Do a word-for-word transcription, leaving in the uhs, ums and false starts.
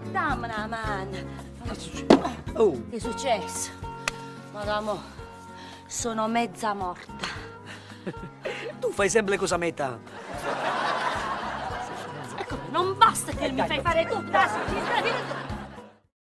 Dammela la mano. Oh. Che è successo? Madamo, sono mezza morta. Tu fai sempre cosa metà. Ecco, non basta che mi fai fare tutta la sinistra.